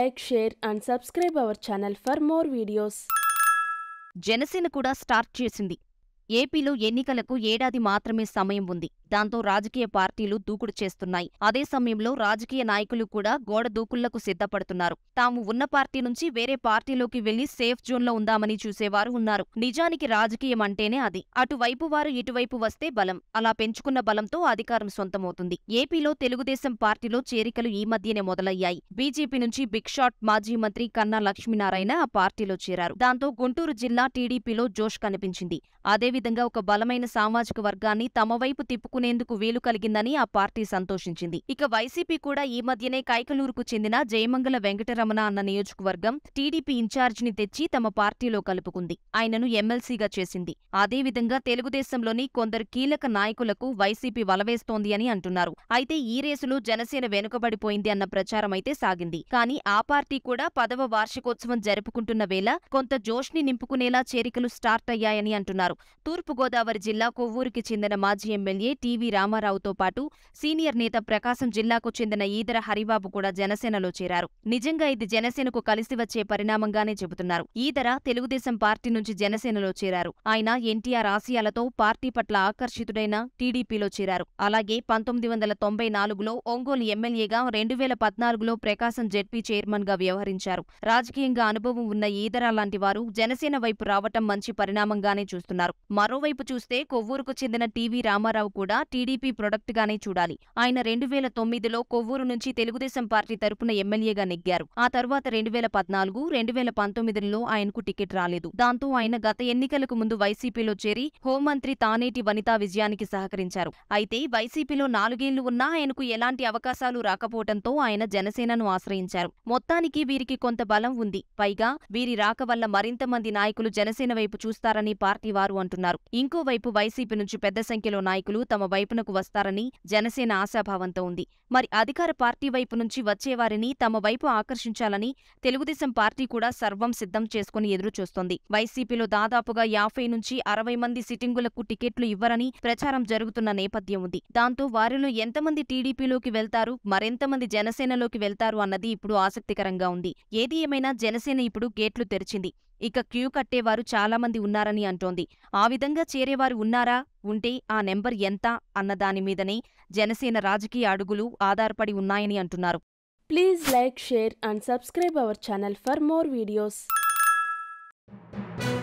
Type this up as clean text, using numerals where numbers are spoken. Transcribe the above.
like, share and subscribe our channel for more videos. Janasena కూడా start చేసింది. ఏపీలో ఎన్నికలకు ఏడాది మాత్రమే సమయం ఉంది. దాంతో రాజకీయ పార్టీలు దూకుడు చేస్తున్నాయి. అదే సమయంలో రాజకీయ నాయకులు కూడా గోడ దూకుళ్లకు సిద్ధపడుతున్నారు. తాము ఉన్న పార్టీ నుంచి వేరే పార్టీలోకి వెళ్లి సేఫ్ జోన్లో ఉందామని చూసేవారు ఉన్నారు. నిజానికి రాజకీయం అంటేనే అది. అటువైపు వారు ఇటువైపు వస్తే బలం. అలా పెంచుకున్న బలంతో అధికారం సొంతమవుతుంది. ఏపీలో తెలుగుదేశం పార్టీలో చేరికలు ఈ మధ్యనే మొదలయ్యాయి. బీజేపీ నుంచి బిగ్ షాట్ మాజీ మంత్రి కన్నా లక్ష్మీనారాయణ ఆ పార్టీలో చేరారు. దాంతో గుంటూరు జిల్లా టీడీపీలో జోష్ కనిపించింది. అదేవిధంగా ఒక బలమైన సామాజిక వర్గాన్ని తమ వైపు తిప్పుకునేందుకు వీలు కలిగిందని ఆ పార్టీ సంతోషించింది. ఇక వైసీపీ కూడా ఈ మధ్యనే కైకలూరుకు చెందిన జయమంగళ వెంకటరమణ అన్న నియోజకవర్గం టీడీపీ ఇన్ఛార్జిని తెచ్చి తమ పార్టీలో కలుపుకుంది. ఆయనను ఎమ్మెల్సీగా చేసింది. అదేవిధంగా తెలుగుదేశంలోని కొందరు కీలక నాయకులకు వైసీపీ వలవేస్తోంది అని అంటున్నారు. అయితే ఈ రేసులో జనసేన వెనుకబడిపోయింది అన్న ప్రచారమైతే సాగింది. కానీ ఆ పార్టీ కూడా 10వ వార్షికోత్సవం జరుపుకుంటున్న వేళ కొంత జోష్ని నింపుకునేలా చేరికలు స్టార్ట్ అయ్యాయని అంటున్నారు. తూర్పుగోదావరి జిల్లా కొవ్వూరుకి చెందిన మాజీ ఎమ్మెల్యే టీవీ రామారావుతో పాటు సీనియర్ నేత ప్రకాశం జిల్లాకు చెందిన ఈదర హరిబాబు కూడా జనసేనలో చేరారు. నిజంగా ఇది జనసేనకు కలిసి వచ్చే పరిణామంగానే చెబుతున్నారు. ఈదర తెలుగుదేశం పార్టీ నుంచి జనసేనలో చేరారు. ఆయన ఎన్టీఆర్ ఆశయాలతో పార్టీ పట్ల ఆకర్షితుడైన టీడీపీలో చేరారు. అలాగే 1994లో ఒంగోలు ఎమ్మెల్యేగా 2014లో ప్రకాశం జెడ్పీ చైర్మన్ గా వ్యవహరించారు. రాజకీయంగా అనుభవం ఉన్న ఈదర లాంటి వారు జనసేన వైపు రావటం మంచి పరిణామంగానే చూస్తున్నారు. మరోవైపు చూస్తే కొవ్వూరుకు చెందిన టీవీ రామారావు కూడా టీడీపీ ప్రొడక్ట్ గానే చూడాలి. ఆయన 2009లో కొవ్వూరు నుంచి తెలుగుదేశం పార్టీ తరపున ఎమ్మెల్యేగా నెగ్గారు. ఆ తర్వాత 2014, 2019లో ఆయనకు టికెట్ రాలేదు. దాంతో ఆయన గత ఎన్నికలకు ముందు వైసీపీలో చేరి హోంమంత్రి తానేటి వనితా విజయానికి సహకరించారు. అయితే వైసీపీలో 4 ఏళ్లు ఉన్నా ఆయనకు ఎలాంటి అవకాశాలు రాకపోవడంతో ఆయన జనసేనను ఆశ్రయించారు. మొత్తానికి వీరికి కొంత బలం ఉంది. పైగా వీరి రాక వల్ల మరింత మంది నాయకులు జనసేన వైపు చూస్తారని పార్టీ వారు అంటున్నారు. ఇంకోవైపు వైసీపీ నుంచి పెద్ద సంఖ్యలో నాయకులు తమ వైపునకు వస్తారని జనసేన ఆశాభావంతో ఉంది. మరి అధికార పార్టీ వైపు నుంచి వచ్చేవారిని తమ వైపు ఆకర్షించాలని తెలుగుదేశం పార్టీ కూడా సర్వం సిద్ధం చేసుకుని ఎదురుచూస్తోంది. వైసీపీలో దాదాపుగా 50 నుంచి 60 మంది సిట్టింగులకు టికెట్లు ఇవ్వరని ప్రచారం జరుగుతున్న నేపథ్యం ఉంది. దాంతో వారిలో ఎంతమంది టీడీపీలోకి వెళ్తారు, మరెంతమంది జనసేనలోకి వెళ్తారు అన్నది ఇప్పుడు ఆసక్తికరంగా ఉంది. ఏది ఏమైనా జనసేన ఇప్పుడు గేట్లు తెరిచింది. ఇక క్యూ కట్టేవారు చాలా మంది ఉన్నారని అంటోంది. ఆ విధంగా చేరేవారు ఉన్నారా, ఉంటే ఆ నెంబర్ ఎంత అన్నదానిమీదనే జనసేన రాజకీయ అడుగులు ఆధారపడి ఉన్నాయని అంటున్నారు. Please like, share and subscribe our channel for more videos.